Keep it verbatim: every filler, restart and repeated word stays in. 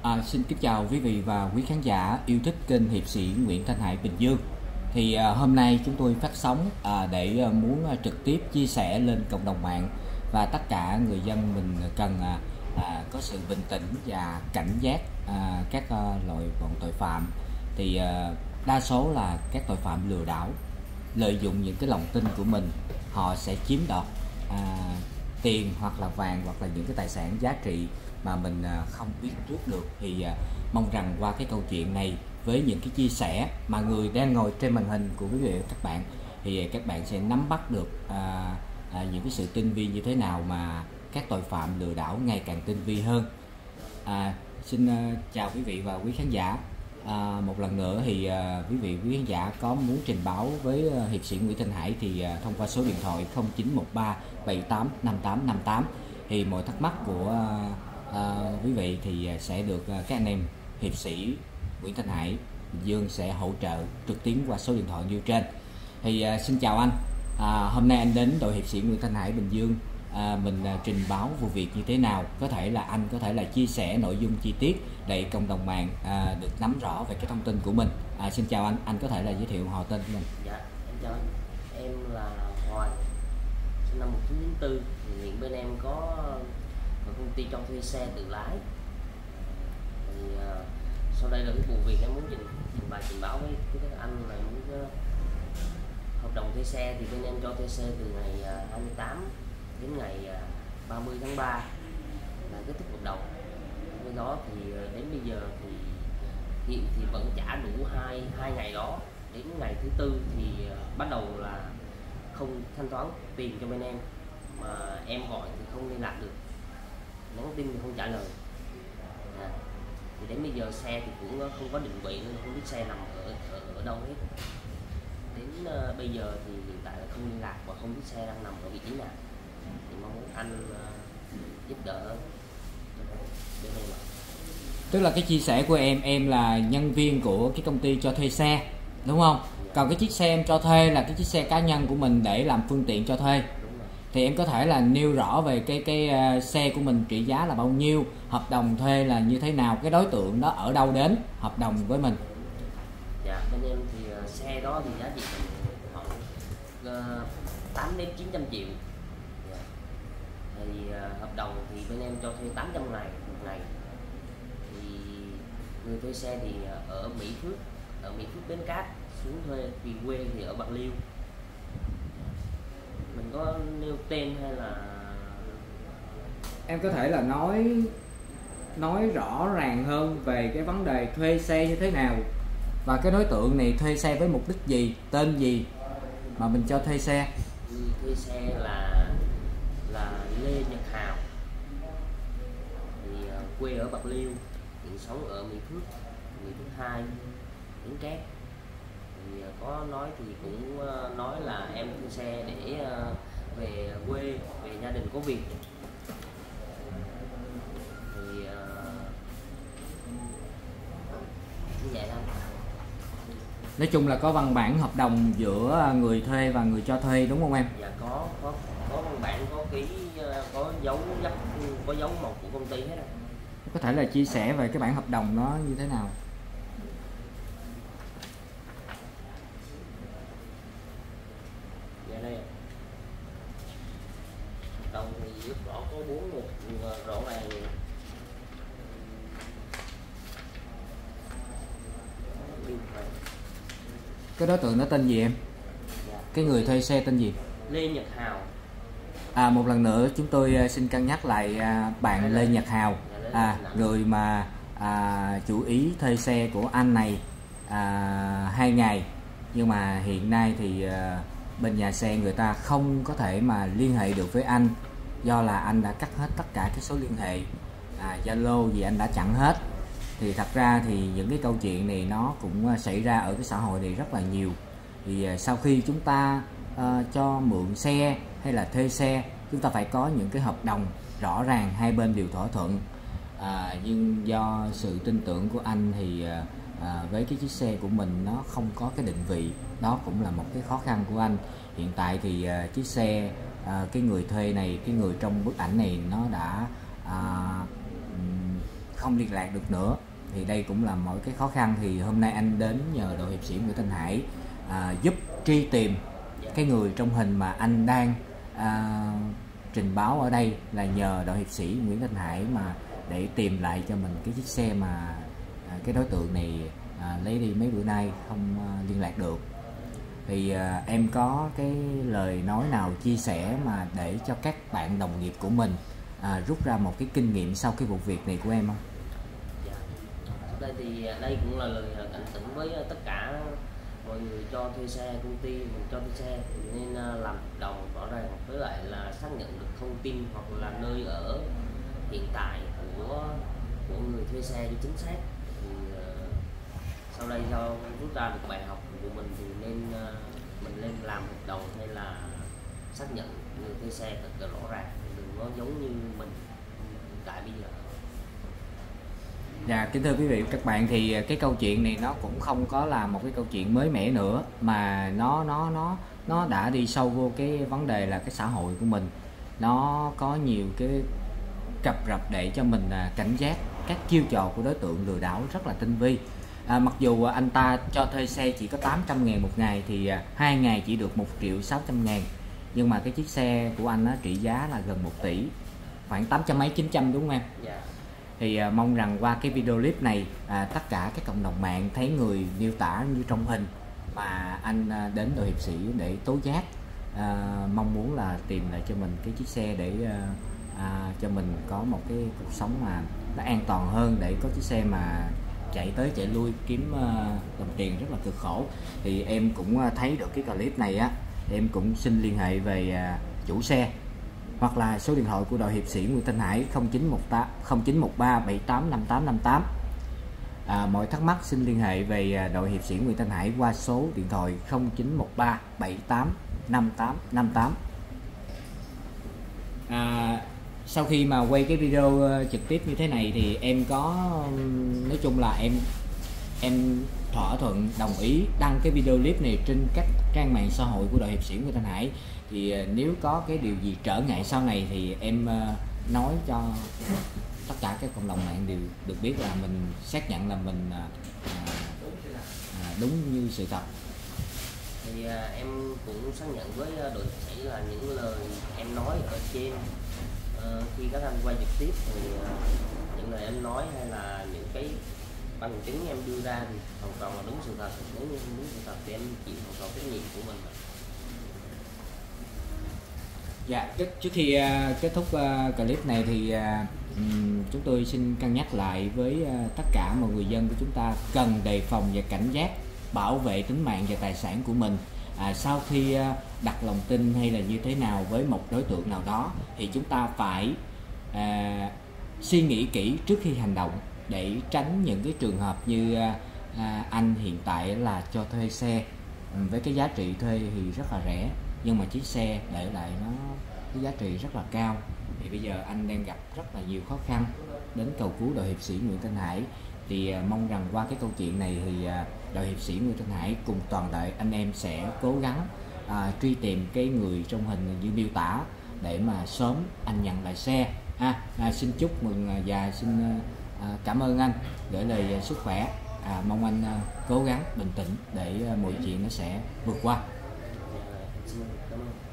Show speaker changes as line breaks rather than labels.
À, xin kính chào quý vị và quý khán giả yêu thích kênh hiệp sĩ Nguyễn Thanh Hải Bình Dương. Thì à, hôm nay chúng tôi phát sóng à, để à, muốn à, trực tiếp chia sẻ lên cộng đồng mạng, và tất cả người dân mình cần à, à, có sự bình tĩnh và cảnh giác à, các à, loại bọn tội phạm. Thì à, đa số là các tội phạm lừa đảo, lợi dụng những cái lòng tin của mình, họ sẽ chiếm đoạt à, tiền hoặc là vàng hoặc là những cái tài sản giá trị mà mình không biết trước được. Thì mong rằng qua cái câu chuyện này, với những cái chia sẻ mà người đang ngồi trên màn hình của quý vị và các bạn, thì các bạn sẽ nắm bắt được à, à, những cái sự tinh vi như thế nào mà các tội phạm lừa đảo ngày càng tinh vi hơn. à, Xin uh, chào quý vị và quý khán giả. À, một lần nữa thì uh, quý vị quý khán giả có muốn trình báo với uh, hiệp sĩ Nguyễn Thanh Hải thì uh, thông qua số điện thoại không chín một ba bảy tám năm tám năm tám, thì mọi thắc mắc của uh, À, quý vị thì sẽ được các anh em hiệp sĩ Nguyễn Thanh Hải Bình Dương sẽ hỗ trợ trực tuyến qua số điện thoại như trên. Thì à, xin chào anh. À, hôm nay anh đến đội hiệp sĩ Nguyễn Thanh Hải Bình Dương, à, mình à, trình báo vụ việc như thế nào? Có thể là anh có thể là chia sẻ nội dung chi tiết để cộng đồng mạng à, được nắm rõ về cái thông tin của mình. À, xin chào anh, anh có thể là giới thiệu họ tên của mình.
Dạ, em chào anh. Em là Hoàng, sinh năm một nghìn chín trăm chín mươi tư. Thì hiện bên em có một công ty cho thuê xe tự lái. Thì uh, sau đây là cái vụ việc em muốn trình trình bày trình báo với, với các anh là muốn uh, hợp đồng thuê xe thì bên em cho thuê xe từ ngày uh, hai mươi tám đến ngày uh, ba mươi tháng ba là kết thúc hợp đồng. Bên đó thì uh, đến bây giờ thì hiện thì vẫn trả đủ hai hai ngày đó. Đến ngày thứ tư thì uh, bắt đầu là không thanh toán tiền cho bên em, mà em gọi thì không liên lạc được, nhắn tin thì không trả lời. À, thì đến bây giờ xe thì cũng không có định vị nên không biết xe nằm ở ở, ở đâu hết. Đến uh, bây giờ thì hiện tại là không liên lạc và không biết xe đang nằm ở vị trí nào. Thì mong muốn anh uh, giúp đỡ bên em ạ.
Tức là cái chia sẻ của em, em là nhân viên của cái công ty cho thuê xe, đúng không? Dạ. Còn cái chiếc xe em cho thuê là cái chiếc xe cá nhân của mình để làm phương tiện cho thuê. Thì em có thể là nêu rõ về cái cái uh, xe của mình trị giá là bao nhiêu, hợp đồng thuê là như thế nào, cái đối tượng đó ở đâu đến hợp đồng với mình.
Dạ, bên em thì uh, xe đó thì giá trị khoảng uh, tám đến chín trăm triệu. Dạ. Thì uh, hợp đồng thì bên em cho thuê tám trăm ngày một ngày. Thì người thuê xe thì uh, ở Mỹ Phước, ở Mỹ Phước Bến Cát xuống thuê, vì quê thì ở Bạc Liêu. Mình có nêu tên hay là
em có thể là nói nói rõ ràng hơn về cái vấn đề thuê xe như thế nào, và cái đối tượng này thuê xe với mục đích gì, tên gì mà mình cho thuê xe?
Người thuê xe là là Lê Nhật Hào, thì uh, quê ở Bạc Liêu, hiện sống ở Mỹ Phước, Mỹ Phước hai, Bến Cát. Thì uh, có nói thì cũng uh, nói là em thuê xe để uh, về quê, về gia đình có việc. Thì uh, như vậy thôi.
Nói chung là có văn bản hợp đồng giữa người thuê và người cho thuê, đúng không em?
Dạ có có có văn bản, có ký, có dấu dắt, có dấu mộc của công ty hết rồi.
Có thể là chia sẻ về cái bản hợp đồng nó như thế nào?
Dạ đây. Hợp đồng thì rất rõ, có bốn mục rõ ràng.
Cái đối tượng nó tên gì em?
Dạ.
Cái người thuê xe tên gì?
Lê Nhật Hào.
À, một lần nữa chúng tôi xin cân nhắc lại bạn Lê Nhật Hào, à, người mà à, chủ ý thuê xe của anh này à, hai ngày, nhưng mà hiện nay thì à, bên nhà xe người ta không có thể mà liên hệ được với anh, do là anh đã cắt hết tất cả cái số liên hệ, à, Zalo gì anh đã chặn hết. Thì thật ra thì những cái câu chuyện này nó cũng xảy ra ở cái xã hội này rất là nhiều. Thì sau khi chúng ta uh, cho mượn xe hay là thuê xe, chúng ta phải có những cái hợp đồng rõ ràng, hai bên đều thỏa thuận. À, nhưng do sự tin tưởng của anh thì à, với cái chiếc xe của mình nó không có cái định vị, đó cũng là một cái khó khăn của anh. Hiện tại thì à, chiếc xe à, cái người thuê này, cái người trong bức ảnh này nó đã à, không liên lạc được nữa. Thì đây cũng là một cái khó khăn. Thì hôm nay anh đến nhờ đội hiệp sĩ Nguyễn Thanh Hải à, giúp truy tìm cái người trong hình mà anh đang à, trình báo ở đây, là nhờ đội hiệp sĩ Nguyễn Thanh Hải mà để tìm lại cho mình cái chiếc xe mà à, cái đối tượng này à, lấy đi mấy bữa nay không à, liên lạc được. Thì à, em có cái lời nói nào chia sẻ mà để cho các bạn đồng nghiệp của mình à, rút ra một cái kinh nghiệm sau cái vụ việc này của em không?
Dạ. Đây thì đây cũng là lời cảnh tỉnh với tất cả mọi người cho thuê xe, công ty mình cho thuê xe nên làm hợp đồng rõ ràng, với lại là xác nhận được thông tin hoặc là nơi ở hiện tại của của người thuê xe cho chính xác. Thì uh, sau đây do rút ra được bài học của mình thì nên uh, mình nên làm hợp đồng hay là xác nhận người thuê xe thật là rõ ràng, đừng có giống như mình hiện tại bây giờ.
Dạ, kính thưa quý vị và các bạn, thì cái câu chuyện này nó cũng không có là một cái câu chuyện mới mẻ nữa, mà nó nó nó nó đã đi sâu vô cái vấn đề là cái xã hội của mình. Nó có nhiều cái cập rập để cho mình cảnh giác các chiêu trò của đối tượng lừa đảo rất là tinh vi. À, mặc dù anh ta cho thuê xe chỉ có tám trăm ngàn một ngày, thì hai ngày chỉ được một triệu sáu trăm ngàn, nhưng mà cái chiếc xe của anh á, trị giá là gần một tỷ, khoảng tám trăm mấy chín trăm, đúng không em?
Yeah.
Thì à, mong rằng qua cái video clip này à, tất cả các cộng đồng mạng thấy người miêu tả như trong hình mà anh à, đến đội hiệp sĩ để tố giác, à, mong muốn là tìm lại cho mình cái chiếc xe để à, à, cho mình có một cái cuộc sống mà nó an toàn hơn, để có chiếc xe mà chạy tới chạy lui kiếm uh, đồng tiền rất là cực khổ. Thì em cũng uh, thấy được cái clip này á, em cũng xin liên hệ về uh, chủ xe hoặc là số điện thoại của đội hiệp sĩ Nguyễn Thanh Hải không chín một tám không chín một ba bảy tám năm tám năm tám. À, mọi thắc mắc xin liên hệ về đội hiệp sĩ Nguyễn Thanh Hải qua số điện thoại không chín một ba bảy tám năm tám năm tám. À, sau khi mà quay cái video trực tiếp như thế này thì em có, nói chung là em em thỏa thuận đồng ý đăng cái video clip này trên các trang mạng xã hội của đội hiệp sĩ Nguyễn Thanh Hải. Thì nếu có cái điều gì trở ngại sau này thì em nói cho tất cả các cộng đồng mạng đều được biết, là mình xác nhận là mình à, à, đúng như sự thật.
Thì à, em cũng xác nhận với đội hiệp sĩ là những lời em nói ở trên à, khi các anh quay trực tiếp, thì à, những lời em nói hay là những cái bằng chứng em đưa ra thì hoàn toàn là đúng sự thật. Nếu như không đúng sự thật thì em chịu hoàn toàn trách nhiệm của mình.
Dạ, trước, trước khi uh, kết thúc uh, clip này thì uh, um, chúng tôi xin cân nhắc lại với uh, tất cả mọi người dân của chúng ta cần đề phòng và cảnh giác, bảo vệ tính mạng và tài sản của mình. À, sau khi uh, đặt lòng tin hay là như thế nào với một đối tượng nào đó thì chúng ta phải uh, suy nghĩ kỹ trước khi hành động, để tránh những cái trường hợp như uh, uh, anh hiện tại là cho thuê xe um, với cái giá trị thuê thì rất là rẻ, nhưng mà chiếc xe để lại nó cái giá trị rất là cao. Thì bây giờ anh đang gặp rất là nhiều khó khăn, đến cầu cứu đội hiệp sĩ Nguyễn Thanh Hải. Thì uh, mong rằng qua cái câu chuyện này thì uh, đội hiệp sĩ Nguyễn Thanh Hải cùng toàn đội anh em sẽ cố gắng uh, truy tìm cái người trong hình như miêu tả để mà sớm anh nhận lại xe. À, à, xin chúc mừng uh, và xin uh, uh, cảm ơn anh, gửi lời uh, sức khỏe. À, mong anh uh, cố gắng bình tĩnh để uh, mọi chuyện nó sẽ vượt qua.
Dạ, xin cảm ơn.